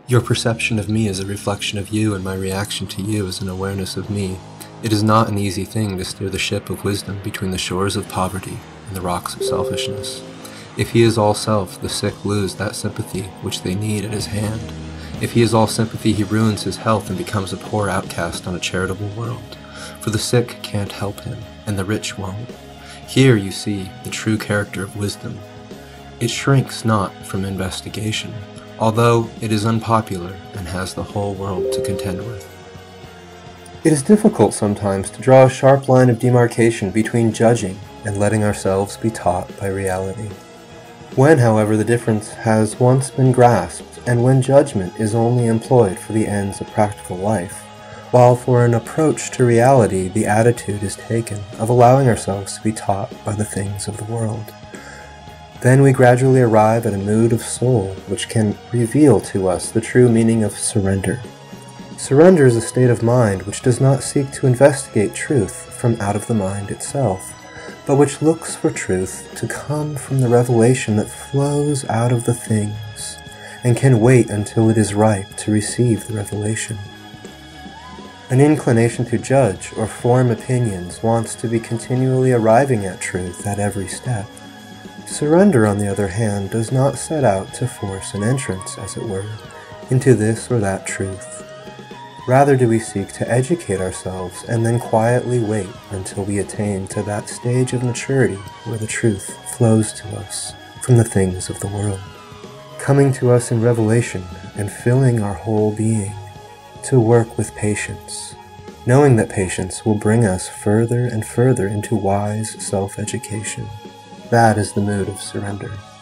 Your perception of me is a reflection of you, and my reaction to you is an awareness of me. It is not an easy thing to steer the ship of wisdom between the shores of poverty and the rocks of selfishness. If he is all self, the sick lose that sympathy which they need at his hand. If he is all sympathy, he ruins his health and becomes a poor outcast on a charitable world. For the sick can't help him, and the rich won't. Here you see the true character of wisdom. It shrinks not from investigation, although it is unpopular and has the whole world to contend with. It is difficult sometimes to draw a sharp line of demarcation between judging and letting ourselves be taught by reality. When, however, the difference has once been grasped, and when judgment is only employed for the ends of practical life, while for an approach to reality the attitude is taken of allowing ourselves to be taught by the things of the world, then we gradually arrive at a mood of soul which can reveal to us the true meaning of surrender. Surrender is a state of mind which does not seek to investigate truth from out of the mind itself, but which looks for truth to come from the revelation that flows out of the things, and can wait until it is ripe to receive the revelation. An inclination to judge or form opinions wants to be continually arriving at truth at every step. Surrender, on the other hand, does not set out to force an entrance, as it were, into this or that truth. Rather do we seek to educate ourselves and then quietly wait until we attain to that stage of maturity where the truth flows to us from the things of the world, coming to us in revelation and filling our whole being, to work with patience, knowing that patience will bring us further and further into wise self-education. That is the mood of surrender.